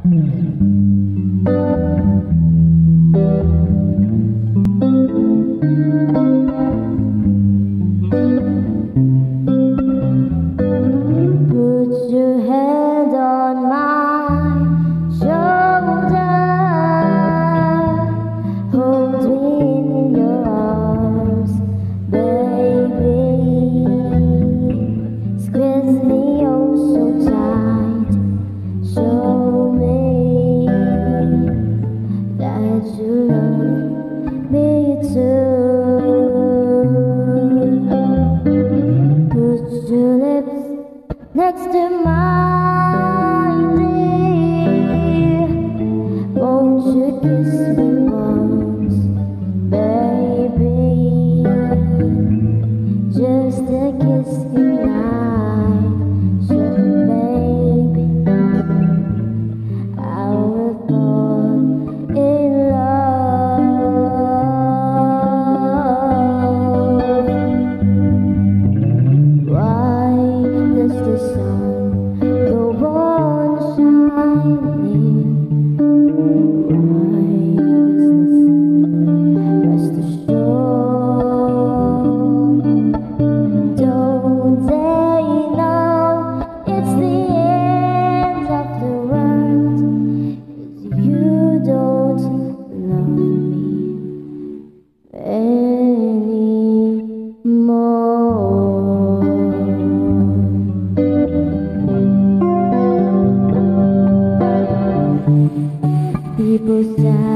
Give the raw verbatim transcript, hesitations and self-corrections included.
Put your hand on my shoulder, hold me in your arms, baby. Squeeze me oh so tight, show me that you love me too. Put your lips next to mine, dear. Won't you kiss me once, baby? Just a kiss goodnight, so baby, I will fall in love. Why does the sun go on shining? Why does the sea rest ashore? Don't they know it's the end of the world? 'Cause you don't love me anymore. People say